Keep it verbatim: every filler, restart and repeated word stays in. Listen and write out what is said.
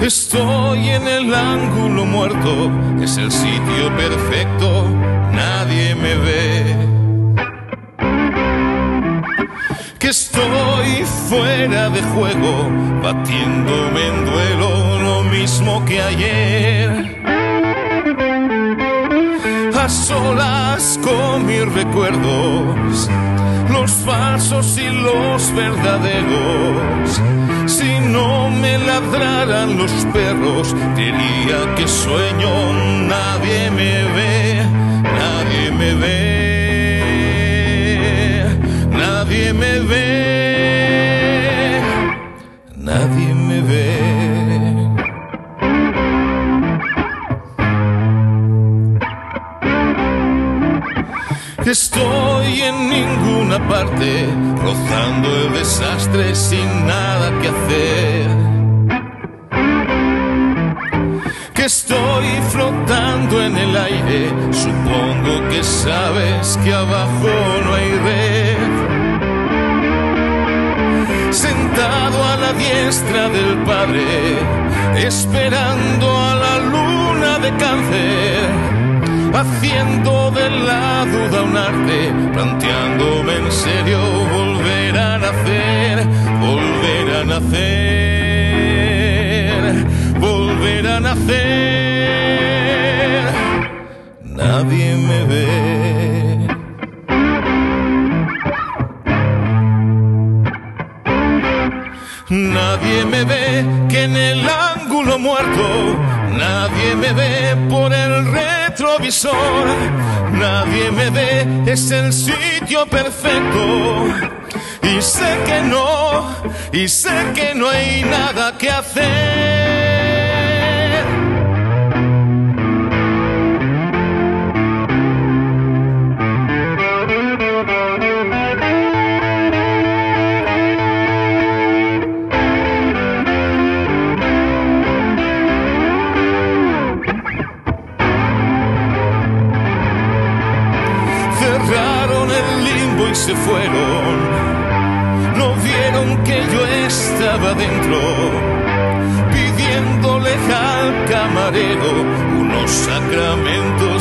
Estoy en el ángulo muerto, es el sitio perfecto, nadie me ve. Que estoy fuera de juego, batiéndome en duelo, lo mismo que ayer. A solas con mis recuerdos, los falsos y los verdaderos. Si no me ladraran los perros, diría que sueño. Nadie me ve, nadie me ve, nadie me ve, nadie me ve. Estoy en ninguna parte, rozando el desastre sin nada que hacer. Que estoy flotando en el aire, supongo que sabes que abajo no hay red. Sentado a la diestra del Padre, esperando a la luna de Cáncer, haciendo de la duda un arte, planteándome en serio volver a nacer, volver a nacer, volver a nacer. Nadie me ve. Nadie me ve que en el ángulo muerto, nadie me ve por el retrovisor, nadie me ve, es el sitio perfecto. Y sé que no, y sé que no hay nada que hacer. Cerraron el limbo y se fueron, no vieron que yo estaba dentro, pidiéndole al camarero unos sacramentos